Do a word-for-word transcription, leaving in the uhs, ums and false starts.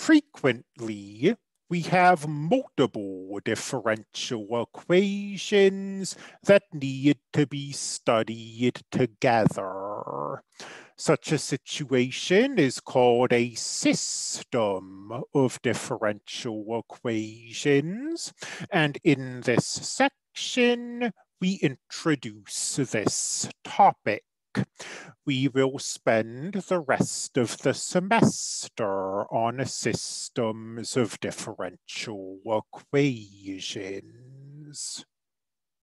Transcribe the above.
Frequently, we have multiple differential equations that need to be studied together. Such a situation is called a system of differential equations, and in this section, we introduce this topic. We will spend the rest of the semester on systems of differential equations.